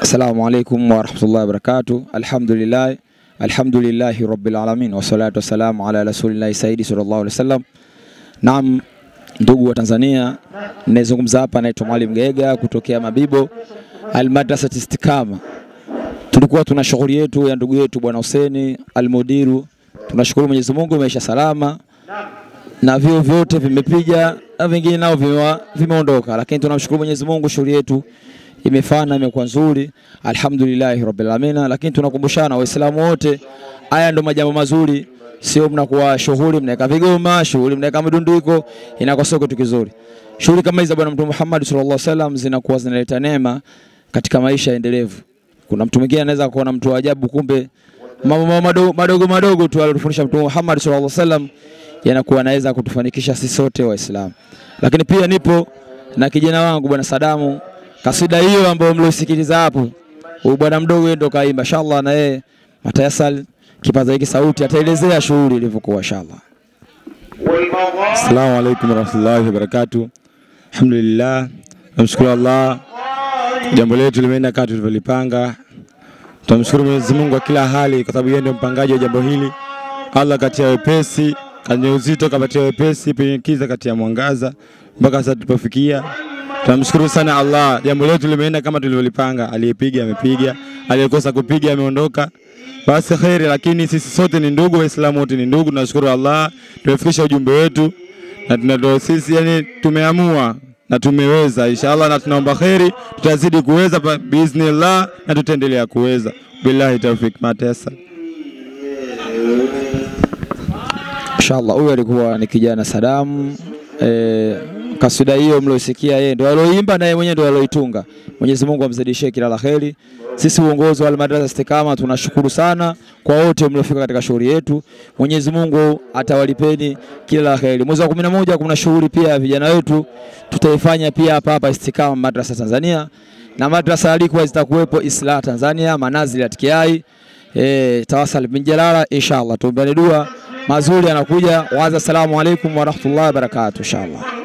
Assalamu alaikum wa rahmatullahi wa barakatuh. Alhamdulillahi rabbil alamin wa salatu wassalamu ala rasulillahi sayyidi sallallahu alaihi wasallam. Naam, ndugu wa Tanzania, ninazungumza hapa naitwa Mwalimu Gega kutokea Mabibo Al-Madrasa Istiqama. Tulikuwa tuna shughuli yetu ya ndugu yetu Bwana Hussein Al-Mudiru. Tunashukuru Mwenyezi Mungu imeisha salama. Na vio vyote vimepiga na vingine nao vimeondoka, lakini tunamshukuru Mwenyezi Mungu, shughuli yetu imefana, imekuwa nzuri, alhamdulillah rabbil alamin. Lakini tunakumbushana Waislamu wote, haya ndo majambo mazuri, sio mnakuwa shughuli mnaeka vigoma, shughuli mnaeka mdundiko, inakuwa sio kitu kizuri. Shughuli kama hizo Bwana Mtume Muhammad sallallahu alaihi wasallam zinakuwa zinaleta neema katika maisha endelevu. Kuna mtu mwingine anaweza kuona mtu wa ajabu, kumbe mambo madogo tu aliyofundisha Mtume Muhammad sallallahu alaihi wasallam yanakuwa naweza kutufanikisha sisi sote Waislamu. Lakini pia nipo na kijana wangu Bwana Sadamu. Kasida hiyo ambayo mlosikiliza hapo, huyu bwana mdogo ndo kaimba, inshallah na yeye atayasal kipaza hiki sauti ataelezea shughuli ilivyokuwa inshallah. Assalamu alaykum warahmatullahi wabarakatuh. Alhamdulillah, namshukuru Allah, jambo letu limeenda kama tulivyolipanga. Tunamshukuru Mwenyezi Mungu kwa kila hali, kwa sababu yeye ndiye mpangaji wa jambo hili. Allah katia wepesi, kwenye uzito kapatia wepesi, penye kiza katia mwangaza, mpaka sasa tulipofikia. Tunamshukuru sana Allah, jambo letu limeenda kama tulivyolipanga. Aliyepiga amepiga, aliyekosa kupiga ameondoka. Basi khairi, lakini sisi sote ni ndugu, Waislamu wote ni ndugu. Tunashukuru Allah, tumefikisha ujumbe wetu na tunatoa sisi, yani tumeamua na tumeweza inshallah, na tunaomba khairi tutazidi kuweza biiznillah, na tutaendelea kuweza. Billahi tawfik matesa. Inshallah, huyu alikuwa ni kijana Sadamu. Kasida hiyo mlosikia yeye ndio aloimba na yeye mwenyewe ndio aloitunga. Mwenyezi Mungu amzidishie kila la kheri. Sisi uongozi wa Al-Madrasa Istiqama tunashukuru sana kwa wote mliofika katika shughuli yetu. Mwenyezi Mungu atawalipeni kila la kheri. Mwezi wa 11 kuna shughuli pia ya vijana wetu tutaifanya pia hapa Istiqama Madrasa Tanzania, na madrasa alikuwa zitakuwepo Islah Tanzania, Manazil Atkiai, Tawassul bin Jalala. Inshallah tuombeane dua mazuri yanakuja. Wa assalamu alaikum wa rahmatullahi wa barakatuh inshallah.